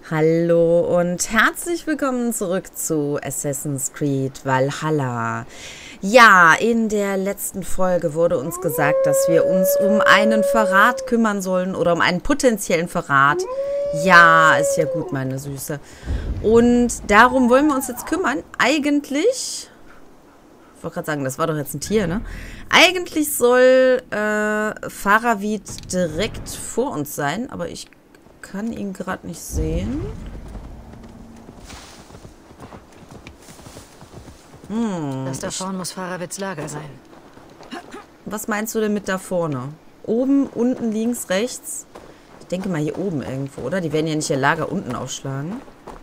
Hallo und herzlich willkommen zurück zu Assassin's Creed Valhalla. Ja, in der letzten Folge wurde uns gesagt, dass wir uns um einen Verrat kümmern sollen oder um einen potenziellen Verrat. Ja, ist ja gut, meine Süße. Und darum wollen wir uns jetzt kümmern. Eigentlich, ich wollte gerade sagen, das war doch jetzt ein Tier, ne? Eigentlich soll Faravid direkt vor uns sein, aber ich kann ihn gerade nicht sehen. Das da vorne muss Faravids Lager sein. Was meinst du denn mit da vorne? Oben, unten, links, rechts? Ich denke mal hier oben irgendwo, oder? Die werden ja nicht ihr Lager unten aufschlagen.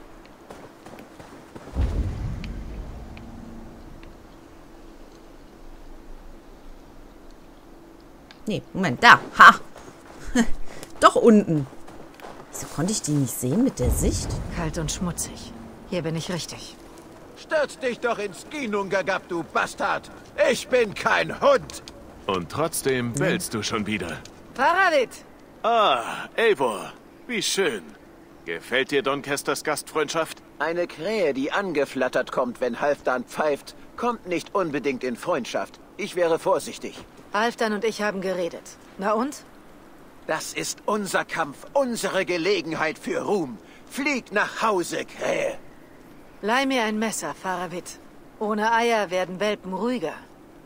Nee, Moment, da. Ha! Doch unten. Wieso konnte ich die nicht sehen mit der Sicht? Kalt und schmutzig. Hier bin ich richtig. Stürz dich doch ins Ginungagap, du Bastard! Ich bin kein Hund! Und trotzdem bellst du schon wieder. Faravid! Ah, Eivor, wie schön. Gefällt dir Donkesters Gastfreundschaft? Eine Krähe, die angeflattert kommt, wenn Halfdan pfeift, kommt nicht unbedingt in Freundschaft. Ich wäre vorsichtig. Halfdan und ich haben geredet. Na und? Das ist unser Kampf, unsere Gelegenheit für Ruhm. Flieg nach Hause, Krähe! Leih mir ein Messer, Faravid. Ohne Eier werden Welpen ruhiger.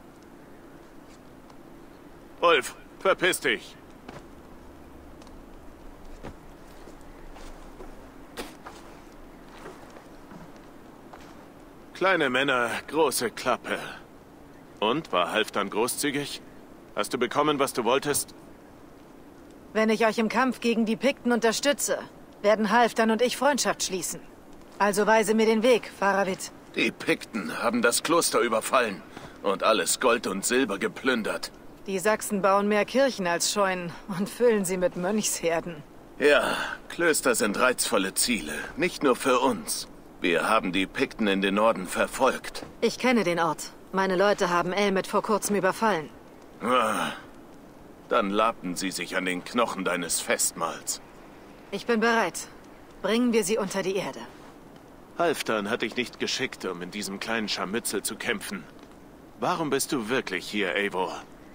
Ulf, verpiss dich. Kleine Männer, große Klappe. Und, war Halfdan großzügig? Hast du bekommen, was du wolltest? Wenn ich euch im Kampf gegen die Pikten unterstütze, werden Halfdan und ich Freundschaft schließen. Also weise mir den Weg, Faravid. Die Pikten haben das Kloster überfallen und alles Gold und Silber geplündert. Die Sachsen bauen mehr Kirchen als Scheunen und füllen sie mit Mönchsherden. Ja, Klöster sind reizvolle Ziele, nicht nur für uns. Wir haben die Pikten in den Norden verfolgt. Ich kenne den Ort. Meine Leute haben Elmet vor kurzem überfallen. Ah, dann labten sie sich an den Knochen deines Festmahls. Ich bin bereit. Bringen wir sie unter die Erde. Halfdan hat dich nicht geschickt, um in diesem kleinen Scharmützel zu kämpfen. Warum bist du wirklich hier, Eivor?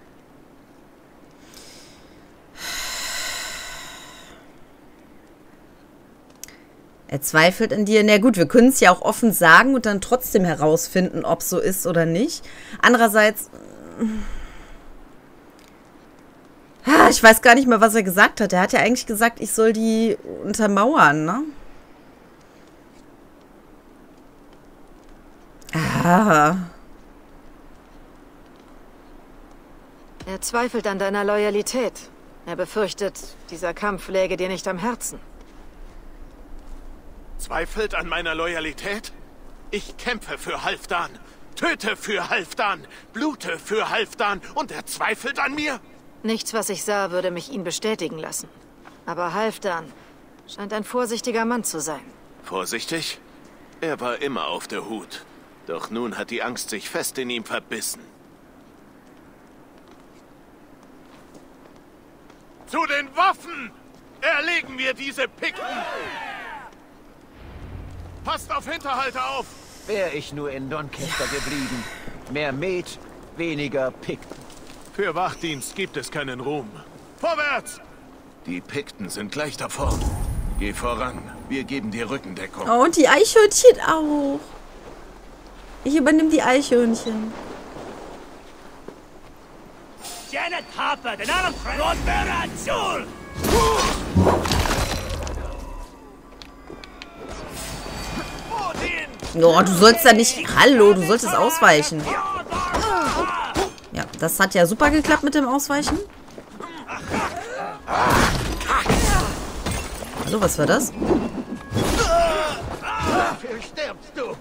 Er zweifelt an dir. Na gut, wir können es ja auch offen sagen und dann trotzdem herausfinden, ob es so ist oder nicht. Andererseits... Ich weiß gar nicht mehr, was er gesagt hat. Er hat ja eigentlich gesagt, ich soll die untermauern, ne? Ah. Er zweifelt an deiner Loyalität. Er befürchtet, dieser Kampf läge dir nicht am Herzen. Zweifelt an meiner Loyalität? Ich kämpfe für Halfdan, töte für Halfdan, blute für Halfdan und er zweifelt an mir? Nichts, was ich sah, würde mich ihn bestätigen lassen. Aber Halfdan scheint ein vorsichtiger Mann zu sein. Vorsichtig? Er war immer auf der Hut. Doch nun hat die Angst sich fest in ihm verbissen. Zu den Waffen! Erlegen wir diese Pikten! Passt auf Hinterhalte auf! Wär ich nur in Doncaster geblieben. Mehr Met, weniger Pikten. Für Wachdienst gibt es keinen Ruhm. Vorwärts! Die Pikten sind gleich davor. Geh voran. Wir geben dir Rückendeckung. Oh, und die Eichhörnchen auch. Ich übernehme die Eichhörnchen. Janet Harper, den Arm Azul! Oh, du sollst da nicht... Hallo, du solltest ausweichen. Ja, das hat ja super geklappt mit dem Ausweichen. Hallo, was war das? Dafür stirbst du!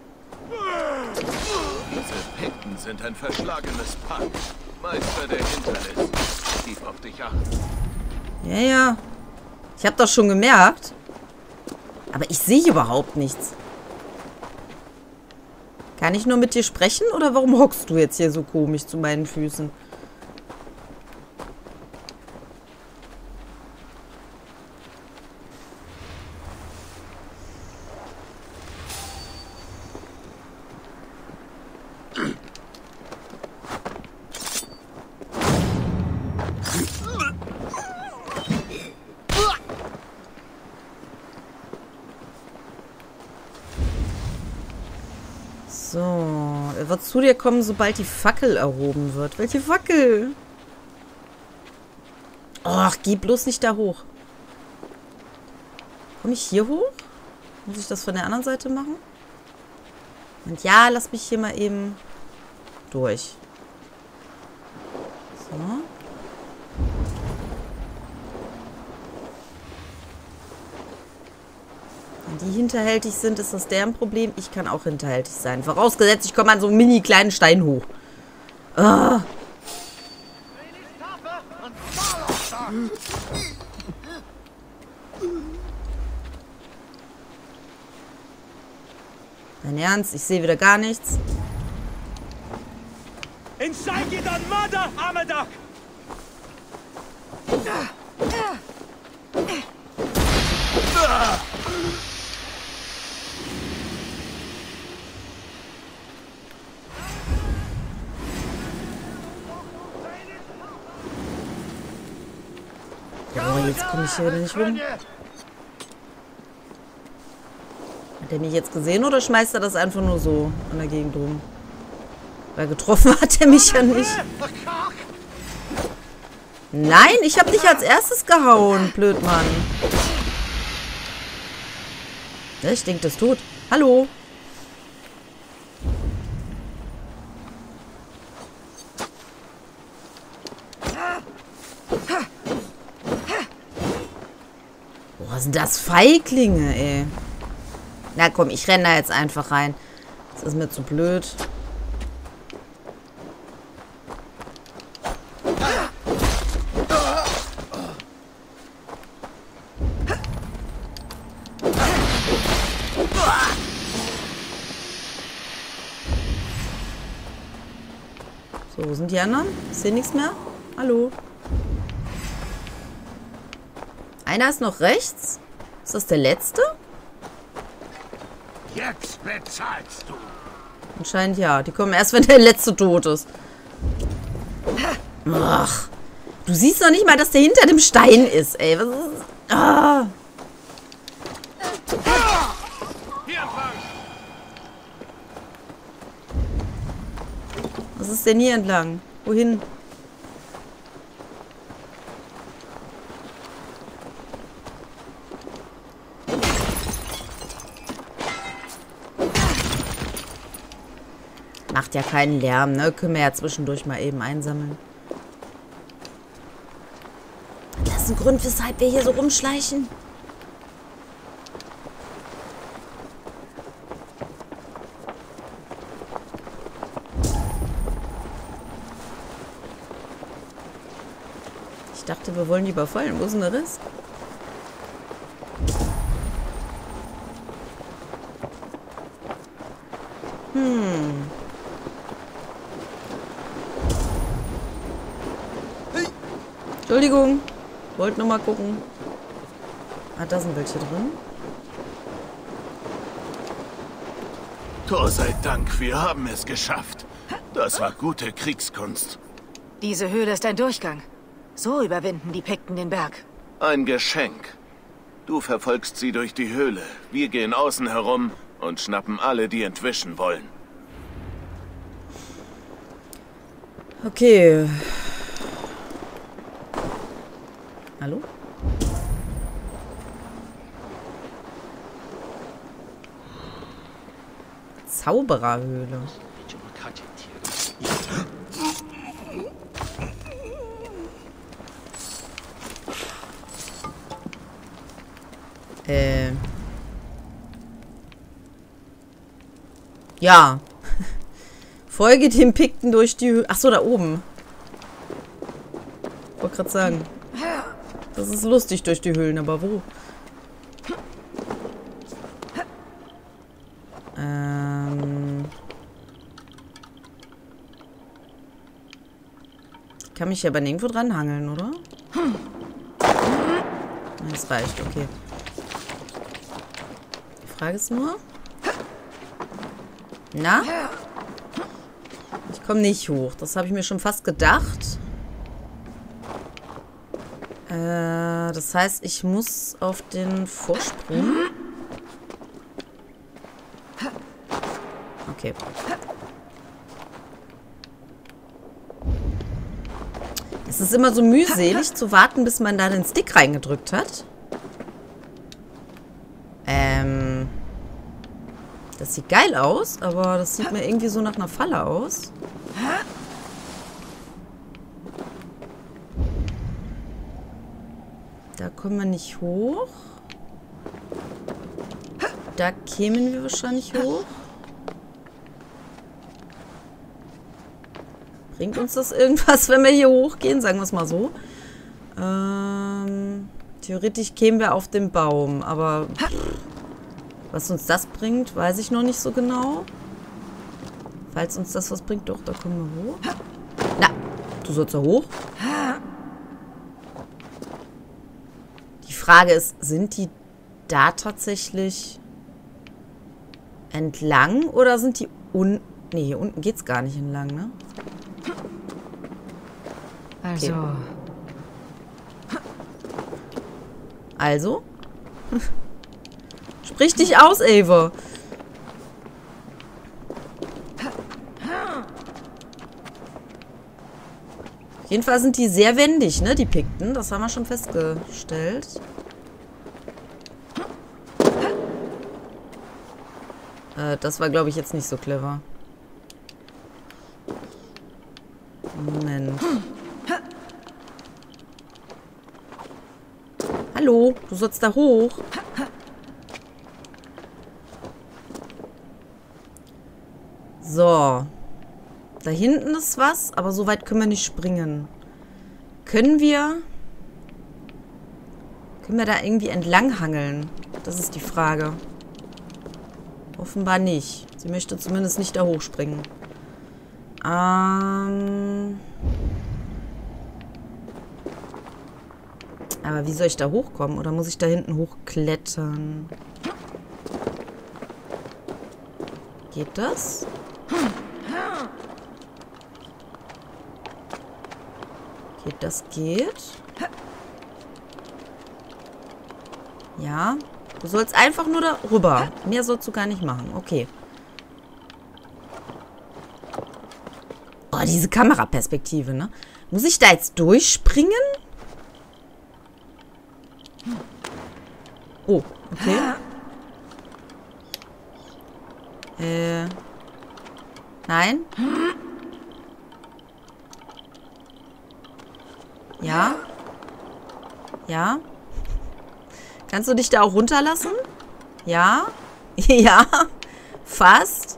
Diese Pikten sind ein verschlagenes Pack. Meister der Hinterlist. Gib auf dich acht. Ja, ja. Ich habe das schon gemerkt. Aber ich sehe überhaupt nichts. Kann ich nur mit dir sprechen oder warum hockst du jetzt hier so komisch zu meinen Füßen? So, er wird zu dir kommen, sobald die Fackel erhoben wird. Welche Fackel? Och, geh bloß nicht da hoch. Komme ich hier hoch? Muss ich das von der anderen Seite machen? Und ja, lass mich hier mal eben durch. So. Wenn die hinterhältig sind, ist das deren Problem. Ich kann auch hinterhältig sein. Vorausgesetzt, ich komme an so einen mini kleinen Stein hoch. Ah. Dein Ernst? Ich sehe wieder gar nichts. Oh, jetzt komme ich hier wieder nicht rum. Hat er mich jetzt gesehen oder schmeißt er das einfach nur so an der Gegend rum? Weil getroffen hat er mich ja nicht. Nein, ich habe dich als erstes gehauen, Blödmann. Ja, ich denke, das ist tot. Hallo? Boah, sind das Feiglinge, ey. Na komm, ich renne da jetzt einfach rein. Das ist mir zu blöd. So, wo sind die anderen? Ich sehe nichts mehr. Hallo. Einer ist noch rechts. Ist das der letzte? Jetzt bezahlst du. Anscheinend ja. Die kommen erst, wenn der letzte tot ist. Ach. Du siehst noch nicht mal, dass der hinter dem Stein ist, ey. Was ist... Ah. Hier entlang. Was ist denn hier entlang? Wohin? Macht ja keinen Lärm, ne? Können wir ja zwischendurch mal eben einsammeln. Das ist ein Grund, weshalb wir hier so rumschleichen. Ich dachte, wir wollen die überfallen. Wo ist denn der Rest? Entschuldigung. Wollte nur mal gucken. Ah, da sind welche drin. Tor sei Dank, wir haben es geschafft. Das war gute Kriegskunst. Diese Höhle ist ein Durchgang. So überwinden die Pikten den Berg. Ein Geschenk. Du verfolgst sie durch die Höhle. Wir gehen außen herum und schnappen alle, die entwischen wollen. Okay. Hallo? Zaubererhöhle. Ja. Folge dem Pikten durch die Höhle. Achso, da oben. Wollte gerade sagen. Das ist lustig durch die Höhlen, aber wo? Ich kann mich ja aber nirgendwo dran hangeln, oder? Das reicht, okay. Die Frage ist nur... Na? Ich komme nicht hoch. Das habe ich mir schon fast gedacht. Das heißt, ich muss auf den Vorsprung. Okay. Es ist immer so mühselig zu warten, bis man da den Stick reingedrückt hat. Das sieht geil aus, aber das sieht mir irgendwie so nach einer Falle aus. Da kommen wir nicht hoch. Da kämen wir wahrscheinlich hoch. Bringt uns das irgendwas, wenn wir hier hochgehen? Sagen wir es mal so. Theoretisch kämen wir auf den Baum, aber was uns das bringt, weiß ich noch nicht so genau. Falls uns das was bringt, doch, da kommen wir hoch. Na, du sollst da hoch? Die Frage ist, sind die da tatsächlich entlang oder sind die unten? Ne, hier unten geht's gar nicht entlang, ne? Also. Okay. Also? Sprich dich aus, Ava. Jedenfalls sind die sehr wendig, ne, die Pikten. Das haben wir schon festgestellt. Das war, glaube ich, jetzt nicht so clever. Moment. Hallo, du sollst da hoch. So. Da hinten ist was, aber so weit können wir nicht springen. Können wir da irgendwie entlang hangeln? Das ist die Frage. Offenbar nicht. Sie möchte zumindest nicht da hochspringen. Aber wie soll ich da hochkommen? Oder muss ich da hinten hochklettern? Geht das? Geht das? Geht? Ja. Du sollst einfach nur da rüber. Mehr sollst du gar nicht machen. Okay. Oh, diese Kameraperspektive, ne? Muss ich da jetzt durchspringen? Oh, okay. Nein? Ja? Ja? Kannst du dich da auch runterlassen? Ja? Ja? Fast?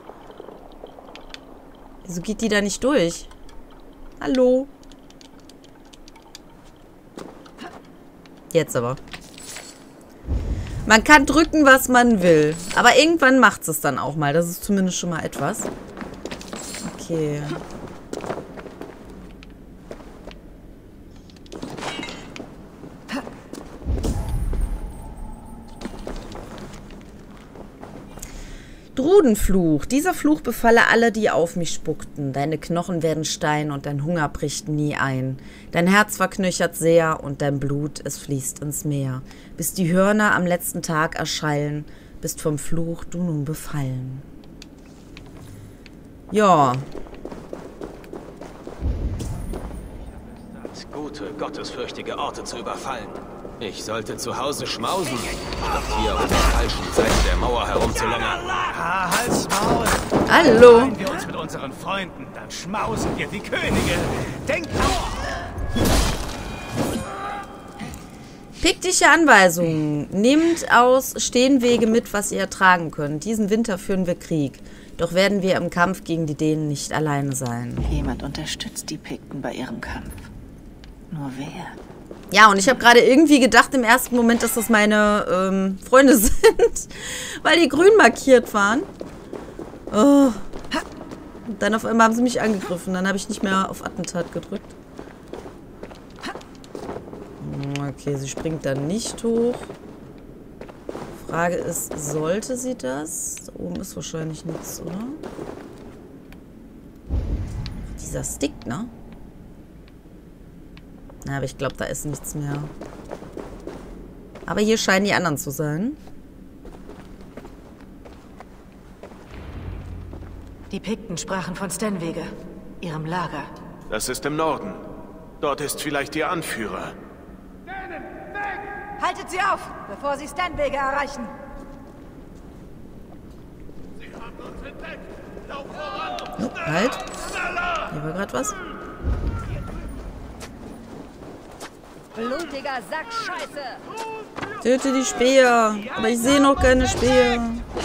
Wieso geht die da nicht durch? Hallo? Jetzt aber. Man kann drücken, was man will. Aber irgendwann macht es dann auch mal. Das ist zumindest schon mal etwas. Okay. Drudenfluch. Dieser Fluch befalle alle, die auf mich spuckten. Deine Knochen werden Stein und dein Hunger bricht nie ein. Dein Herz verknöchert sehr und dein Blut, es fließt ins Meer. Bis die Hörner am letzten Tag erschallen, bist vom Fluch du nun befallen. Ja. Gute, gottesfürchtige Orte zu überfallen. Ich sollte zu Hause schmausen, statt hier auf der falschen Seite der Mauer herumzulungern. Ah, halt's Maul. Hallo. Freuen wir uns mit unseren Freunden, dann schmausen wir die Könige. Denkt Piktische Anweisungen. Nehmt aus Stehenwege mit, was ihr ertragen könnt. Diesen Winter führen wir Krieg. Doch werden wir im Kampf gegen die Dänen nicht alleine sein. Jemand unterstützt die Pikten bei ihrem Kampf. Nur wer? Ja, und ich habe gerade irgendwie gedacht im ersten Moment, dass das meine Freunde sind, weil die grün markiert waren. Oh. Und dann auf einmal haben sie mich angegriffen. Dann habe ich nicht mehr auf Attentat gedrückt. Okay, sie springt dann nicht hoch. Frage ist, sollte sie das? Da oben ist wahrscheinlich nichts, oder? Dieser Stick, ne? Na, aber ich glaube, da ist nichts mehr. Aber hier scheinen die anderen zu sein. Die Pikten sprachen von Stenwege, ihrem Lager. Das ist im Norden. Dort ist vielleicht Ihr Anführer. Haltet sie auf, bevor sie Stenwege erreichen. Sie haben uns entdeckt. Lauf voran. Oh, halt. Hier war gerade was. Blutiger Sack Scheiße! Töte die Speer. Aber ich sehe noch keine Speer.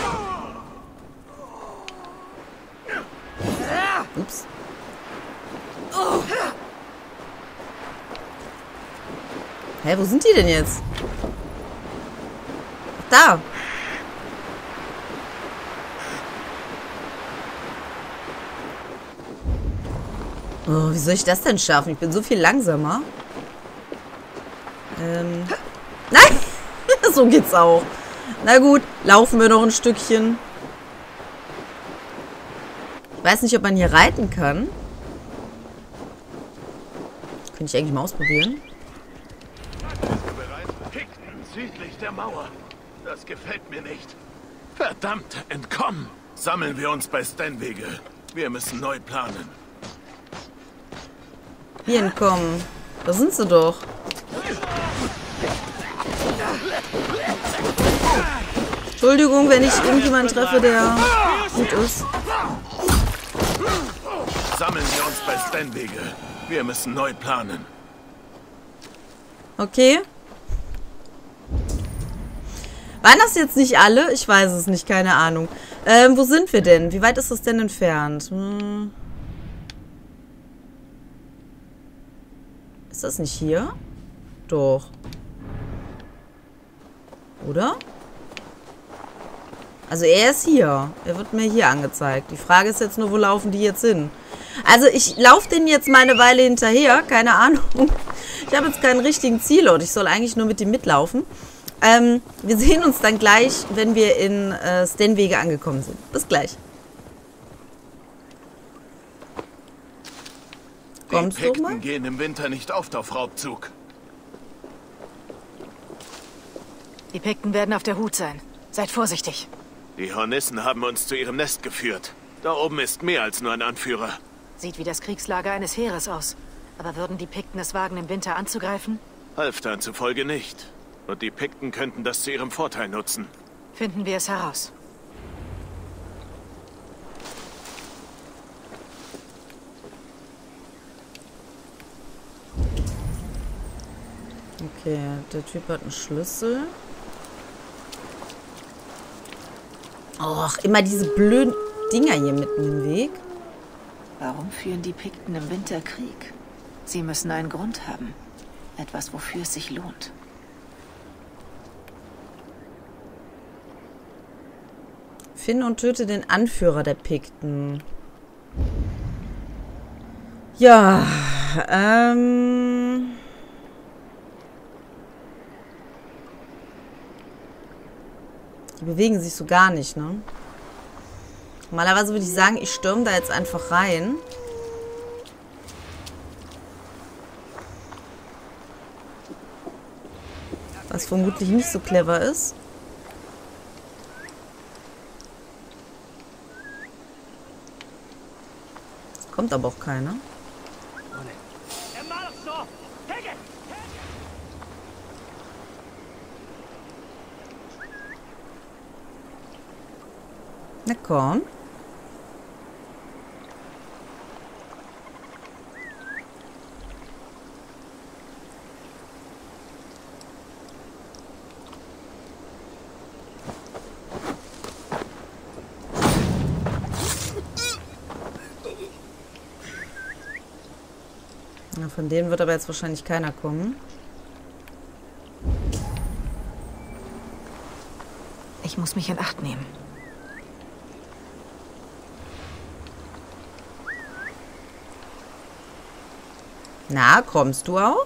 Ups. Hä, wo sind die denn jetzt? Da. Oh, wie soll ich das denn schaffen? Ich bin so viel langsamer. Nein! So geht's auch. Na gut, laufen wir noch ein Stückchen. Ich weiß nicht, ob man hier reiten kann. Könnte ich eigentlich mal ausprobieren. Pikten südlich der Mauer. Das gefällt mir nicht. Verdammt, entkommen! Sammeln wir uns bei Stenwege. Wir müssen neu planen. Hier entkommen. Da sind sie doch. Entschuldigung, wenn ich irgendjemanden treffe, der gut ist. Sammeln wir uns bei Stenwege. Wir müssen neu planen. Okay. Waren das jetzt nicht alle? Ich weiß es nicht, keine Ahnung. Wo sind wir denn? Wie weit ist das denn entfernt? Ist das nicht hier? Doch. Oder? Also er ist hier. Er wird mir hier angezeigt. Die Frage ist jetzt nur, wo laufen die jetzt hin? Also ich laufe denen jetzt mal eine Weile hinterher. Keine Ahnung. Ich habe jetzt keinen richtigen Zielort. Ich soll eigentlich nur mit dem mitlaufen. Wir sehen uns dann gleich, wenn wir in Stenwege angekommen sind. Bis gleich. Kommst Die du Pikten mal? gehen im Winter nicht oft auf Raubzug. Die Pikten werden auf der Hut sein. Seid vorsichtig. Die Hornissen haben uns zu ihrem Nest geführt. Da oben ist mehr als nur ein Anführer. Sieht wie das Kriegslager eines Heeres aus. Aber würden die Pikten es wagen, im Winter anzugreifen? Halfdan zufolge nicht. Und die Pikten könnten das zu ihrem Vorteil nutzen. Finden wir es heraus. Okay, der Typ hat einen Schlüssel. Och, immer diese blöden Dinger hier mitten im Weg. Warum führen die Pikten im Winter Krieg? Sie müssen einen Grund haben. Etwas, wofür es sich lohnt. Finde und töte den Anführer der Pikten. Ja, die bewegen sich so gar nicht, ne? Normalerweise würde ich sagen, ich stürme da jetzt einfach rein. Was vermutlich nicht so clever ist. Kommt aber auch keiner. Na komm. Ja, von denen wird aber jetzt wahrscheinlich keiner kommen. Ich muss mich in Acht nehmen. Na, kommst du auch?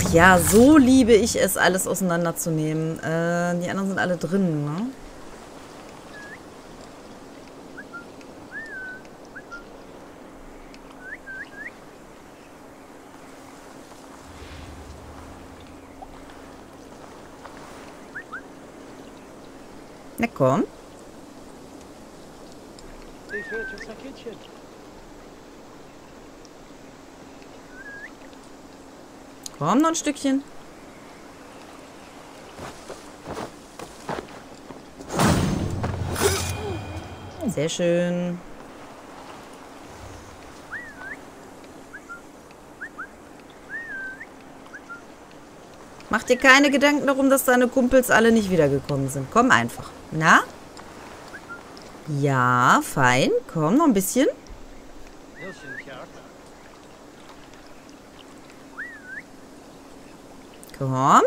ja, so liebe ich es, alles auseinanderzunehmen. Die anderen sind alle drin, ne? Na komm. Komm, noch ein Stückchen. Sehr schön. Mach dir keine Gedanken darum, dass deine Kumpels alle nicht wiedergekommen sind. Komm einfach. Na? Ja, fein. Komm, noch ein bisschen. Komm.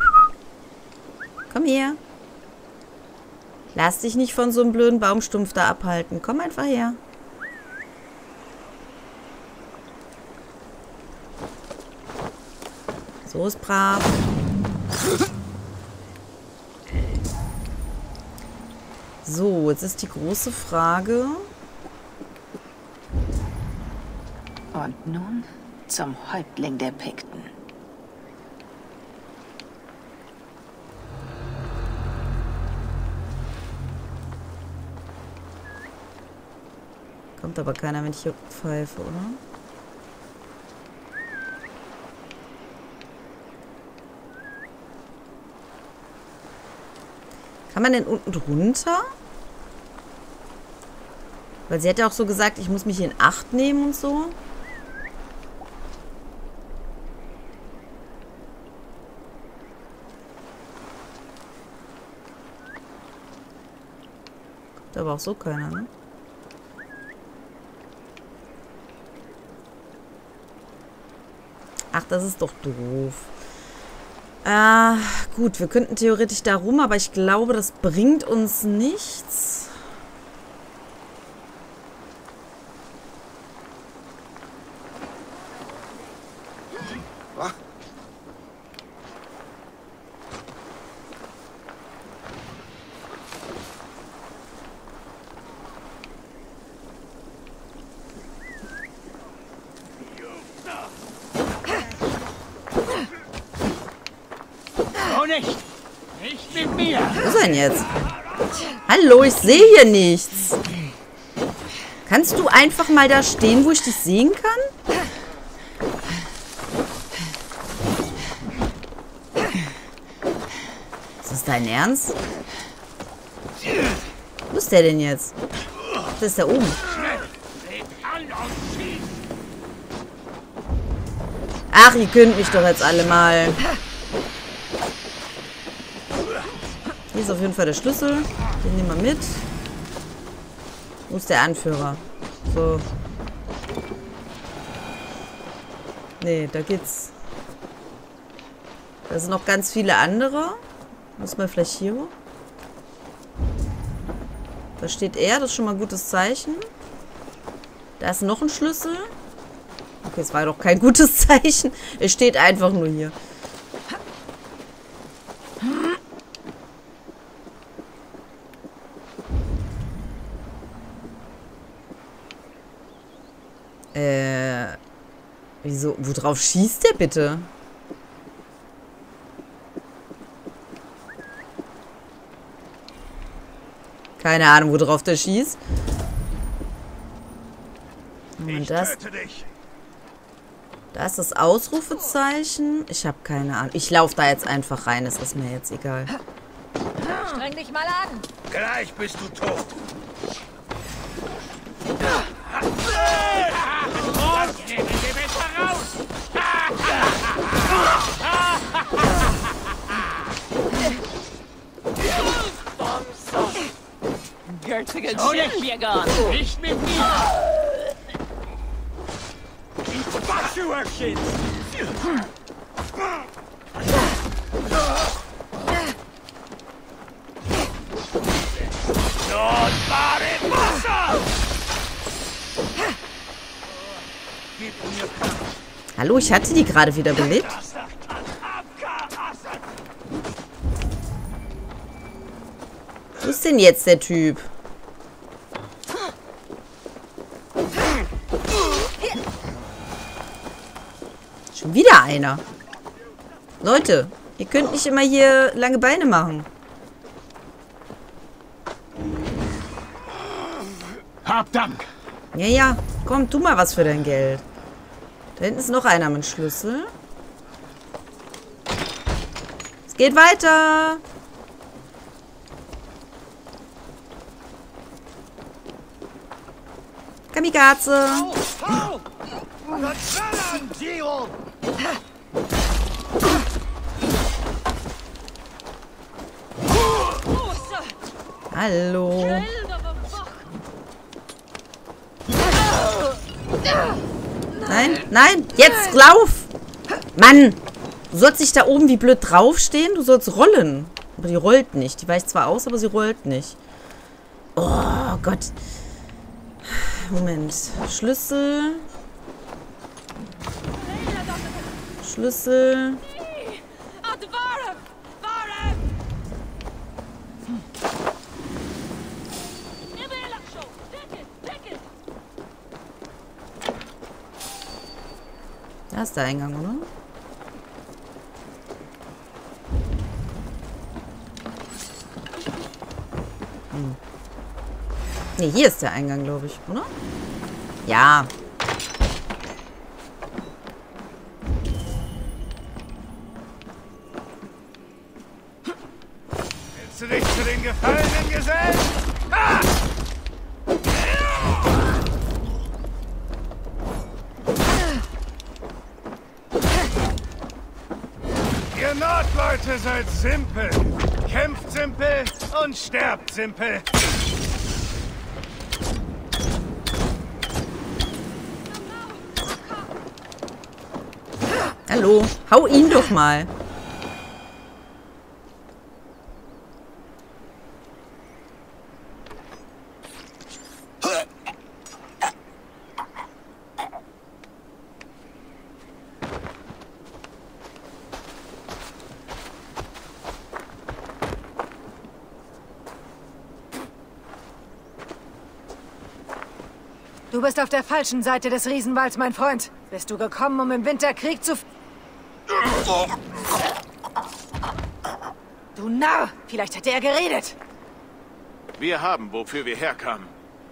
Komm her. Lass dich nicht von so einem blöden Baumstumpf da abhalten. Komm einfach her. So ist brav. So, jetzt ist die große Frage. Und nun zum Häuptling der Pikten. Kommt aber keiner, wenn ich hier pfeife, oder? Kann man denn unten drunter? Weil sie hat ja auch so gesagt, ich muss mich in Acht nehmen und so. Kommt aber auch so keiner, ne? Ach, das ist doch doof. Gut, wir könnten theoretisch da rum, aber ich glaube, das bringt uns nichts. Nicht! Nicht mit mir! Wo ist er denn jetzt? Hallo, ich sehe hier nichts. Kannst du einfach mal da stehen, wo ich dich sehen kann? Ist das dein Ernst? Wo ist der denn jetzt? Das ist da oben. Ach, ihr könnt mich doch jetzt alle mal. Hier ist auf jeden Fall der Schlüssel. Den nehmen wir mit. Wo ist der Anführer? So. Nee, da geht's. Da sind noch ganz viele andere. Muss man vielleicht hier hoch? Da steht er, das ist schon mal ein gutes Zeichen. Da ist noch ein Schlüssel. Okay, es war doch kein gutes Zeichen. Es steht einfach nur hier. Wieso? Worauf schießt der bitte? Keine Ahnung, worauf der schießt. Und das. Da ist das Ausrufezeichen. Ich habe keine Ahnung. Ich laufe da jetzt einfach rein. Das ist mir jetzt egal. Streng dich mal an. Gleich bist du tot. Und nehmen wir besser raus. Göttige Schildbiergarn. Nicht mit mir. Ich wasche euch jetzt. Notbare Wasser! Gib mir Kraft. Hallo, ich hatte die gerade wieder belebt. ist denn jetzt der Typ? Schon wieder einer. Leute, ihr könnt nicht immer hier lange Beine machen. Hab Dank. Ja, ja. Komm, tu mal was für dein Geld. Da hinten ist noch einer mit Schlüssel. Es geht weiter. Kamikaze. Hallo. Nein, nein, jetzt lauf! Mann, du sollst nicht da oben wie blöd draufstehen, du sollst rollen. Aber die rollt nicht. Die weicht zwar aus, aber sie rollt nicht. Oh Gott. Moment. Schlüssel. Schlüssel. Da ist der Eingang, oder? Ne, hier ist der Eingang, glaube ich, oder? Ja. Willst du dich zu den Gefallenen gesellen? Ah! Ihr Nordleute seid simpel. Kämpft simpel und sterbt simpel. Hallo, hau ihn doch mal. Du bist auf der falschen Seite des Riesenwalds, mein Freund. Bist du gekommen, um im Winter Krieg zu... Du Narr! Vielleicht hat er geredet. Wir haben, wofür wir herkamen.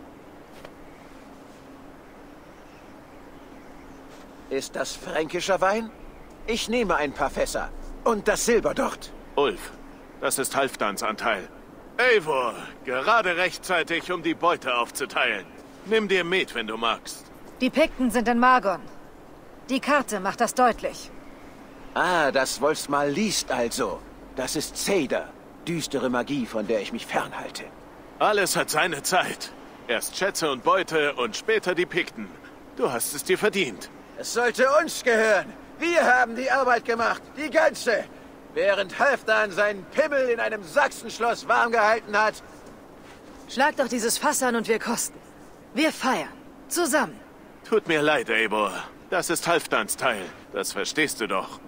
Ist das fränkischer Wein? Ich nehme ein paar Fässer. Und das Silber dort. Ulf, das ist Halfdans Anteil. Eivor, gerade rechtzeitig, um die Beute aufzuteilen. Nimm dir Met, wenn du magst. Die Pikten sind in Margon. Die Karte macht das deutlich. Ah, das Wolfsmal liest also. Das ist Zeder. Düstere Magie, von der ich mich fernhalte. Alles hat seine Zeit. Erst Schätze und Beute und später die Pikten. Du hast es dir verdient. Es sollte uns gehören. Wir haben die Arbeit gemacht. Die ganze. Während Halfdan seinen Pimmel in einem Sachsenschloss warm gehalten hat. Schlag doch dieses Fass an und wir kosten. Wir feiern. Zusammen. Tut mir leid, Eivor. Das ist Halfdans Teil. Das verstehst du doch.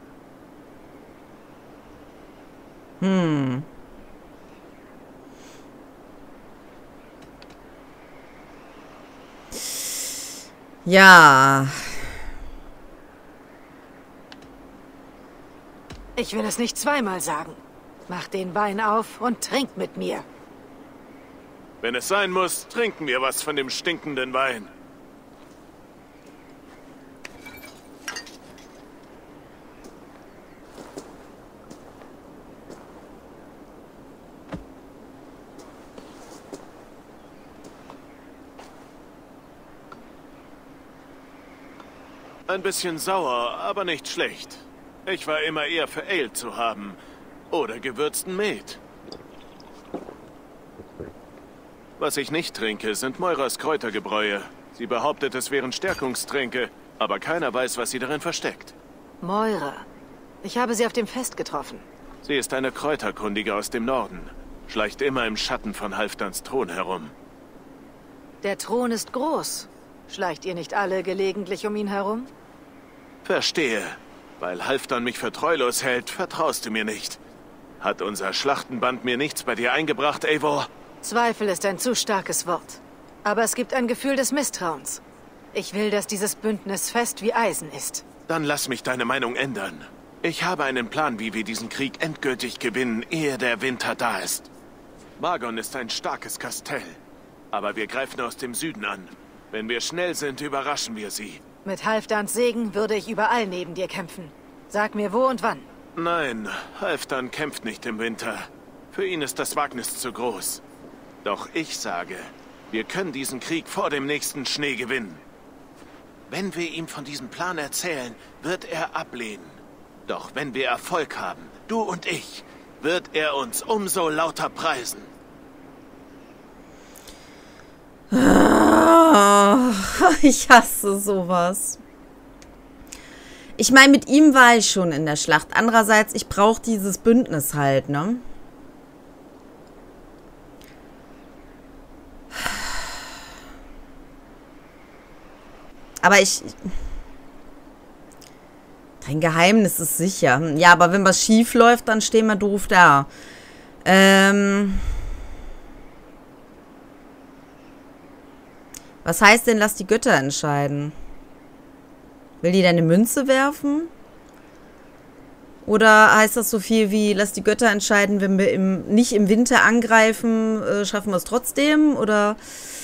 Ja. Ich will es nicht zweimal sagen. Mach den Wein auf und trink mit mir. Wenn es sein muss, trinken wir was von dem stinkenden Wein. Ein bisschen sauer, aber nicht schlecht. Ich war immer eher für Ale zu haben. Oder gewürzten Met. Was ich nicht trinke, sind Moiras Kräutergebräue. Sie behauptet, es wären Stärkungstränke, aber keiner weiß, was sie darin versteckt. Moira. Ich habe sie auf dem Fest getroffen. Sie ist eine Kräuterkundige aus dem Norden. Schleicht immer im Schatten von Halfdans Thron herum. Der Thron ist groß. Schleicht ihr nicht alle gelegentlich um ihn herum? Verstehe. Weil Halfdan mich für treulos hält, vertraust du mir nicht. Hat unser Schlachtenband mir nichts bei dir eingebracht, Eivor? Zweifel ist ein zu starkes Wort. Aber es gibt ein Gefühl des Misstrauens. Ich will, dass dieses Bündnis fest wie Eisen ist. Dann lass mich deine Meinung ändern. Ich habe einen Plan, wie wir diesen Krieg endgültig gewinnen, ehe der Winter da ist. Magon ist ein starkes Kastell. Aber wir greifen aus dem Süden an. Wenn wir schnell sind, überraschen wir sie. Mit Halfdans Segen würde ich überall neben dir kämpfen. Sag mir wo und wann. Nein, Halfdan kämpft nicht im Winter. Für ihn ist das Wagnis zu groß. Doch ich sage, wir können diesen Krieg vor dem nächsten Schnee gewinnen. Wenn wir ihm von diesem Plan erzählen, wird er ablehnen. Doch wenn wir Erfolg haben, du und ich, wird er uns umso lauter preisen. Ich hasse sowas. Ich meine, mit ihm war ich schon in der Schlacht. Andererseits, ich brauche dieses Bündnis halt, ne? Aber dein Geheimnis ist sicher. Ja, aber wenn was schief läuft, dann stehen wir doof da. Was heißt denn, lass die Götter entscheiden? Will die deine Münze werfen? Oder heißt das so viel wie, lass die Götter entscheiden, wenn wir nicht im Winter angreifen, schaffen wir es trotzdem? Oder...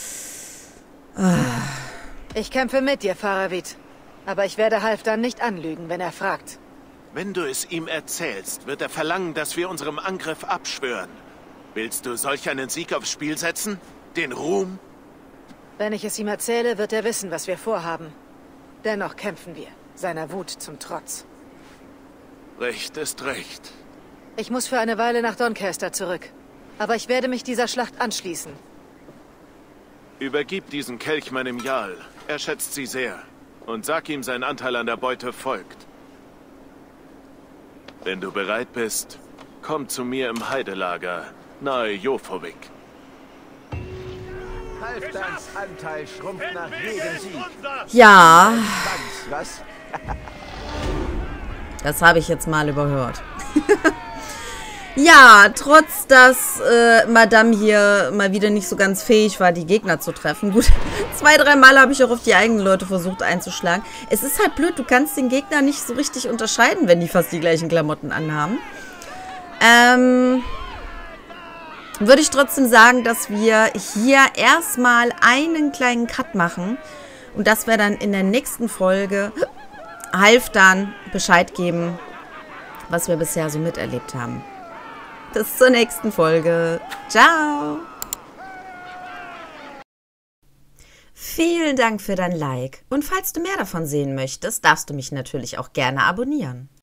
Ich kämpfe mit dir, Faravid. Aber ich werde Halfdan nicht anlügen, wenn er fragt. Wenn du es ihm erzählst, wird er verlangen, dass wir unserem Angriff abschwören. Willst du solch einen Sieg aufs Spiel setzen? Den Ruhm? Wenn ich es ihm erzähle, wird er wissen, was wir vorhaben. Dennoch kämpfen wir, seiner Wut zum Trotz. Recht ist Recht. Ich muss für eine Weile nach Doncaster zurück. Aber ich werde mich dieser Schlacht anschließen. Übergib diesen Kelch meinem Jarl. Er schätzt sie sehr. Und sag ihm, sein Anteil an der Beute folgt. Wenn du bereit bist, komm zu mir im Heidelager, nahe Jofovik. Halfdans Anteil schrumpft nach jedem Sieg. Ja, Was? das habe ich jetzt mal überhört. Ja, trotz dass Madame hier mal wieder nicht so ganz fähig war, die Gegner zu treffen. Gut, 2-3 Mal habe ich auch auf die eigenen Leute versucht einzuschlagen. Es ist halt blöd, du kannst den Gegner nicht so richtig unterscheiden, wenn die fast die gleichen Klamotten anhaben. Würde ich trotzdem sagen, dass wir hier erstmal einen kleinen Cut machen. Und dass wir dann in der nächsten Folge Halfdan Bescheid geben, was wir bisher so miterlebt haben. Bis zur nächsten Folge. Ciao. Vielen Dank für dein Like. Und falls du mehr davon sehen möchtest, darfst du mich natürlich auch gerne abonnieren.